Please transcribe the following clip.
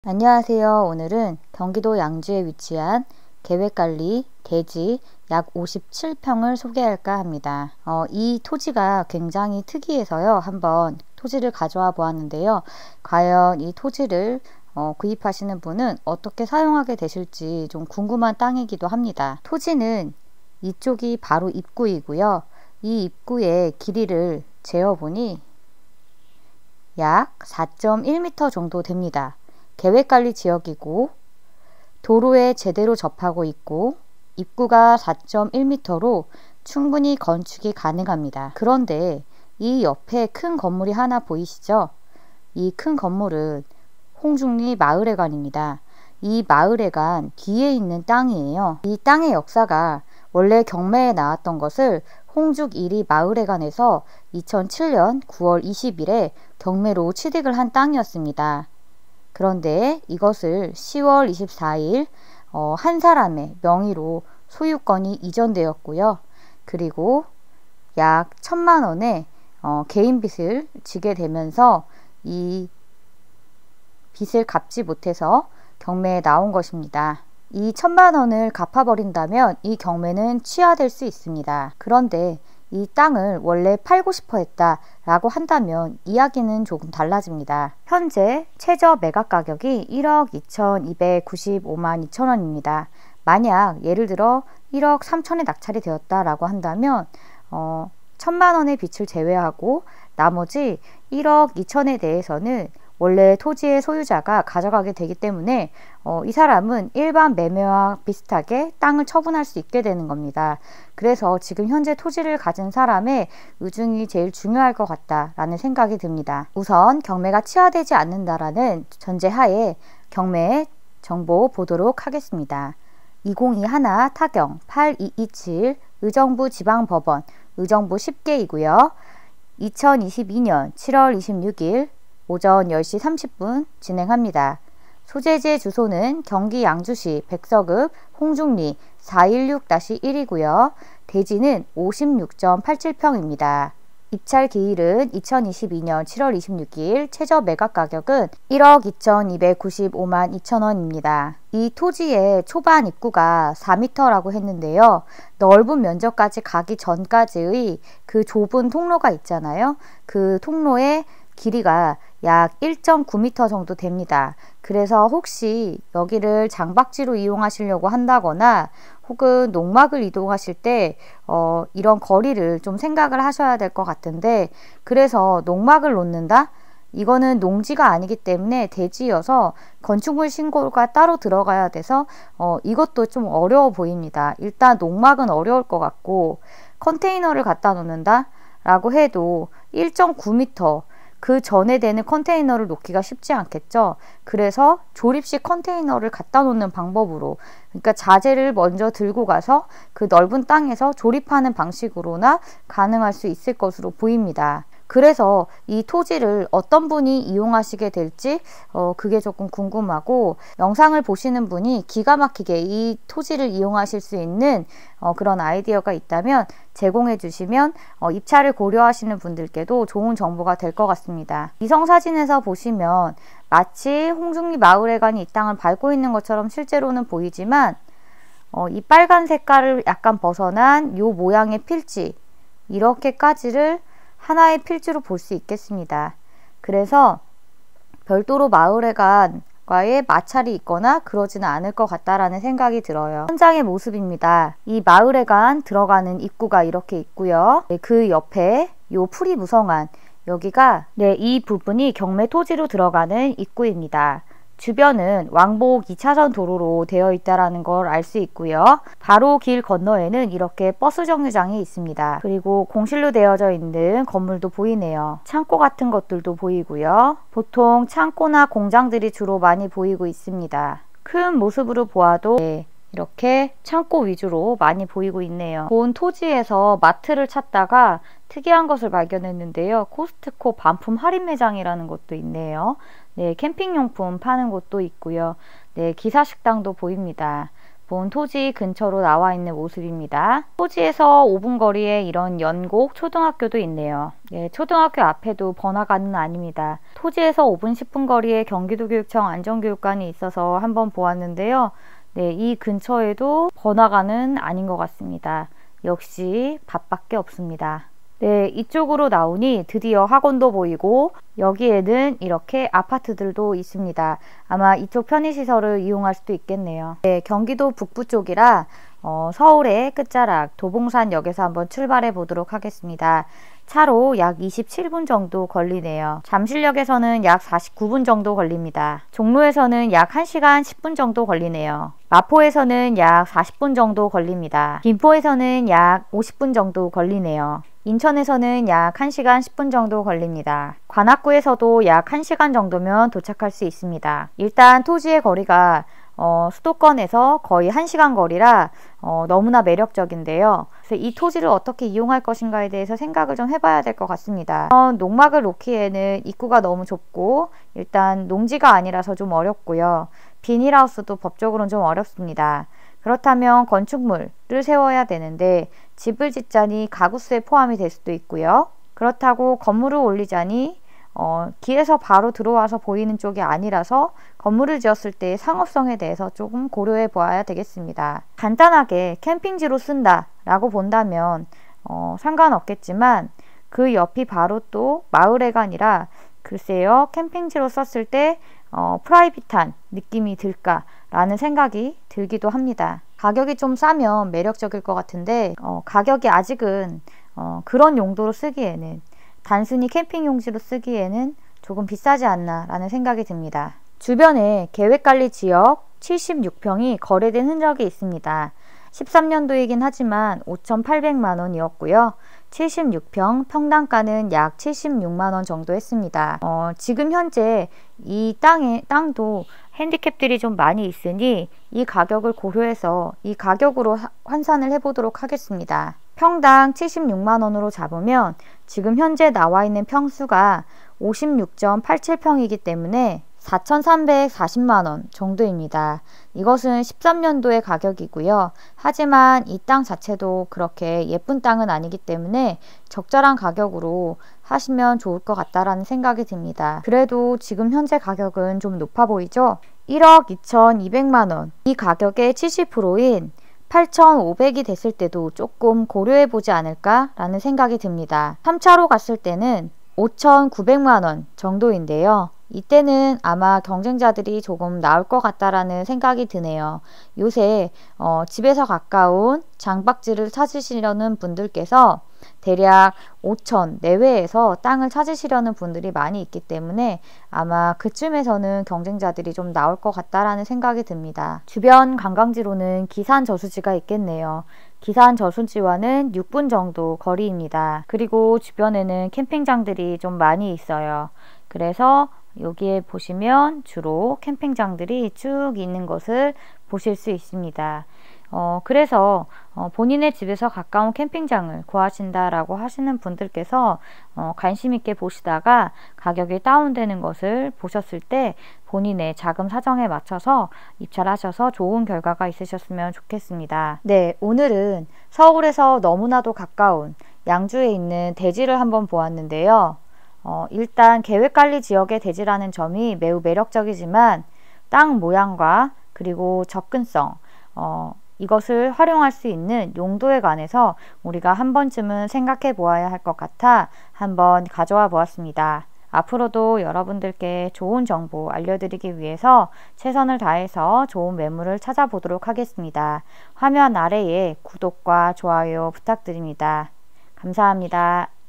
안녕하세요. 오늘은 경기도 양주에 위치한 계획관리 대지 약 57평을 소개할까 합니다. 이 토지가 굉장히 특이해서요. 한번 토지를 가져와 보았는데요. 과연 이 토지를 구입하시는 분은 어떻게 사용하게 되실지 좀 궁금한 땅이기도 합니다. 토지는 이쪽이 바로 입구이고요. 이 입구의 길이를 재어보니 약 4.1m 정도 됩니다. 계획관리 지역이고 도로에 제대로 접하고 있고 입구가 4.1m로 충분히 건축이 가능합니다. 그런데 이 옆에 큰 건물이 하나 보이시죠? 이 큰 건물은 홍중리 마을회관입니다. 이 마을회관 뒤에 있는 땅이에요. 이 땅의 역사가 원래 경매에 나왔던 것을 홍죽 1리 마을회관에서 2007년 9월 20일에 경매로 취득을 한 땅이었습니다. 그런데 이것을 10월 24일 한 사람의 명의로 소유권이 이전되었고요. 그리고 약 1,000만 원의 개인 빚을 지게 되면서 이 빚을 갚지 못해서 경매에 나온 것입니다. 이 1,000만 원을 갚아버린다면 이 경매는 취하될 수 있습니다. 그런데 이 땅을 원래 팔고 싶어 했다 라고 한다면 이야기는 조금 달라집니다. 현재 최저 매각 가격이 1억 2,295만 2천원입니다. 만약 예를 들어 1억 3천에 낙찰이 되었다 라고 한다면 1,000만 원의 빚을 제외하고 나머지 1억 2천에 대해서는 원래 토지의 소유자가 가져가게 되기 때문에 이 사람은 일반 매매와 비슷하게 땅을 처분할 수 있게 되는 겁니다. 그래서 지금 현재 토지를 가진 사람의 의중이 제일 중요할 것 같다라는 생각이 듭니다. 우선 경매가 취하되지 않는다라는 전제하에 경매 정보 보도록 하겠습니다. 2021 타경 8227 의정부 지방법원 의정부 10개이고요. 2022년 7월 26일 오전 10시 30분 진행합니다. 소재지 주소는 경기 양주시 백서읍 홍중리 416-1이고요. 대지는 56.87평입니다. 입찰 기일은 2022년 7월 26일, 최저 매각 가격은 1억 2,295만 2천원입니다. 이 토지의 초반 입구가 4m라고 했는데요. 넓은 면적까지 가기 전까지의 그 좁은 통로가 있잖아요. 그 통로의 길이가 약 1.9m 정도 됩니다. 그래서 혹시 여기를 장박지로 이용하시려고 한다거나 혹은 농막을 이동하실 때 이런 거리를 좀 생각을 하셔야 될 것 같은데, 그래서 농막을 놓는다? 이거는 농지가 아니기 때문에 대지여서 건축물 신고가 따로 들어가야 돼서 이것도 좀 어려워 보입니다. 일단 농막은 어려울 것 같고, 컨테이너를 갖다 놓는다? 라고 해도 1.9m 그 전에 되는 컨테이너를 놓기가 쉽지 않겠죠. 그래서 조립식 컨테이너를 갖다 놓는 방법으로, 그러니까 자재를 먼저 들고 가서 그 넓은 땅에서 조립하는 방식으로나 가능할 수 있을 것으로 보입니다. 그래서 이 토지를 어떤 분이 이용하시게 될지 그게 조금 궁금하고, 영상을 보시는 분이 기가 막히게 이 토지를 이용하실 수 있는 그런 아이디어가 있다면 제공해 주시면 입찰을 고려하시는 분들께도 좋은 정보가 될 것 같습니다. 위성사진에서 보시면 마치 홍중리 마을회관이 이 땅을 밟고 있는 것처럼 실제로는 보이지만 이 빨간 색깔을 약간 벗어난 요 모양의 필지, 이렇게까지를 하나의 필지로 볼 수 있겠습니다. 그래서 별도로 마을회관과의 마찰이 있거나 그러지는 않을 것 같다라는 생각이 들어요. 현장의 모습입니다. 이 마을회관 들어가는 입구가 이렇게 있고요. 그 옆에 요 풀이 무성한 여기가 이 부분이 경매 토지로 들어가는 입구입니다. 주변은 왕복 2차선 도로로 되어 있다는 걸 알 수 있고요. 바로 길 건너에는 이렇게 버스 정류장이 있습니다. 그리고 공실로 되어져 있는 건물도 보이네요. 창고 같은 것들도 보이고요. 보통 창고나 공장들이 주로 많이 보이고 있습니다. 큰 모습으로 보아도 이렇게 창고 위주로 많이 보이고 있네요. 본 토지에서 마트를 찾다가 특이한 것을 발견했는데요. 코스트코 반품 할인 매장이라는 것도 있네요. 캠핑용품 파는 곳도 있고요. 기사식당도 보입니다. 본 토지 근처로 나와 있는 모습입니다. 토지에서 5분 거리에 이런 연곡 초등학교도 있네요. 네, 초등학교 앞에도 번화가는 아닙니다. 토지에서 5분 10분 거리에 경기도교육청 안전교육관이 있어서 한번 보았는데요. 네, 이 근처에도 번화가는 아닌 것 같습니다. 역시 밭밖에 없습니다. 네, 이쪽으로 나오니 드디어 학원도 보이고 여기에는 이렇게 아파트들도 있습니다. 아마 이쪽 편의시설을 이용할 수도 있겠네요. 네, 경기도 북부 쪽이라 서울의 끝자락 도봉산역에서 한번 출발해 보도록 하겠습니다. 차로 약 27분 정도 걸리네요. 잠실역에서는 약 49분 정도 걸립니다. 종로에서는 약 1시간 10분 정도 걸리네요. 마포에서는 약 40분 정도 걸립니다. 김포에서는 약 50분 정도 걸리네요. 인천에서는 약 1시간 10분 정도 걸립니다. 관악구에서도 약 1시간 정도면 도착할 수 있습니다. 일단 토지의 거리가 수도권에서 거의 1시간 거리라 너무나 매력적인데요. 그래서 이 토지를 어떻게 이용할 것인가에 대해서 생각을 좀 해봐야 될 것 같습니다. 농막을 놓기에는 입구가 너무 좁고 일단 농지가 아니라서 좀 어렵고요. 비닐하우스도 법적으로는 좀 어렵습니다. 그렇다면 건축물을 세워야 되는데 집을 짓자니 가구수에 포함이 될 수도 있고요. 그렇다고 건물을 올리자니 길에서 바로 들어와서 보이는 쪽이 아니라서 건물을 지었을 때 상업성에 대해서 조금 고려해 보아야 되겠습니다. 간단하게 캠핑지로 쓴다 라고 본다면 상관없겠지만 그 옆이 바로 또 마을회관이라 글쎄요, 캠핑지로 썼을 때 프라이빗한 느낌이 들까 라는 생각이 들기도 합니다. 가격이 좀 싸면 매력적일 것 같은데 가격이 아직은 그런 용도로 쓰기에는, 단순히 캠핑 용지로 쓰기에는 조금 비싸지 않나 라는 생각이 듭니다. 주변에 계획관리 지역 76평이 거래된 흔적이 있습니다. 13년도이긴 하지만 5,800만 원이었고요. 76평 평당가는 약 76만 원 정도 했습니다. 지금 현재 이 땅도 핸디캡들이 좀 많이 있으니 이 가격을 고려해서 이 가격으로 환산을 해보도록 하겠습니다. 평당 76만 원으로 잡으면 지금 현재 나와 있는 평수가 56.87평이기 때문에 4,340만 원 정도입니다. 이것은 13년도의 가격이고요. 하지만 이 땅 자체도 그렇게 예쁜 땅은 아니기 때문에 적절한 가격으로 하시면 좋을 것 같다라는 생각이 듭니다. 그래도 지금 현재 가격은 좀 높아 보이죠? 1억 2,200만 원. 이 가격의 70%인 8,500이 됐을 때도 조금 고려해 보지 않을까 라는 생각이 듭니다. 3차로 갔을 때는 5,900만 원 정도인데요. 이때는 아마 경쟁자들이 조금 나올 것 같다라는 생각이 드네요. 요새 집에서 가까운 장박지를 찾으시려는 분들께서 대략 5천 내외에서 땅을 찾으시려는 분들이 많이 있기 때문에 아마 그쯤에서는 경쟁자들이 좀 나올 것 같다라는 생각이 듭니다. 주변 관광지로는 기산 저수지가 있겠네요. 기산 저수지와는 6분 정도 거리입니다. 그리고 주변에는 캠핑장들이 좀 많이 있어요. 그래서 여기에 보시면 주로 캠핑장들이 쭉 있는 것을 보실 수 있습니다. 그래서 본인의 집에서 가까운 캠핑장을 구하신다라고 하시는 분들께서 관심 있게 보시다가 가격이 다운되는 것을 보셨을 때 본인의 자금 사정에 맞춰서 입찰하셔서 좋은 결과가 있으셨으면 좋겠습니다. 네, 오늘은 서울에서 너무나도 가까운 양주에 있는 대지를 한번 보았는데요. 일단 계획관리 지역의 대지라는 점이 매우 매력적이지만 땅 모양과 그리고 접근성, 이것을 활용할 수 있는 용도에 관해서 우리가 한 번쯤은 생각해 보아야 할 것 같아 한번 가져와 보았습니다. 앞으로도 여러분들께 좋은 정보 알려드리기 위해서 최선을 다해서 좋은 매물을 찾아보도록 하겠습니다. 화면 아래에 구독과 좋아요 부탁드립니다. 감사합니다.